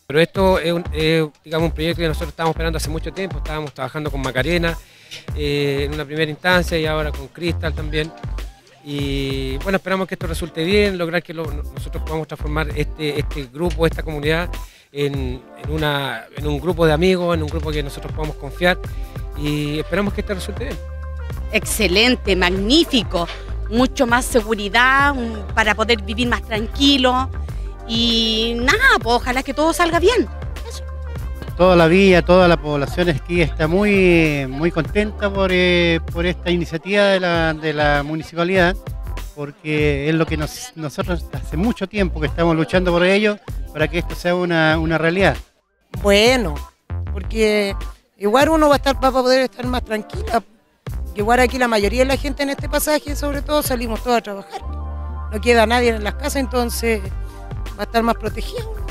Pero esto es, digamos, un proyecto que nosotros estábamos esperando hace mucho tiempo, estábamos trabajando con Macarena en una primera instancia y ahora con Cristal también. Y bueno, esperamos que esto resulte bien, lograr que nosotros podamos transformar este grupo, esta comunidad en un grupo de amigos, en un grupo que nosotros podamos confiar y esperamos que esto resulte bien. Excelente, magnífico, mucho más seguridad para poder vivir más tranquilo y nada, pues ojalá que todo salga bien. Eso. Toda la villa, toda la población aquí está muy contenta por esta iniciativa de la municipalidad, porque es lo que nosotros hace mucho tiempo que estamos luchando por ello, para que esto sea una realidad. Bueno, porque igual uno va a poder estar más tranquila. Igual aquí la mayoría de la gente en este pasaje, sobre todo, salimos todos a trabajar. No queda nadie en las casas, entonces va a estar más protegido.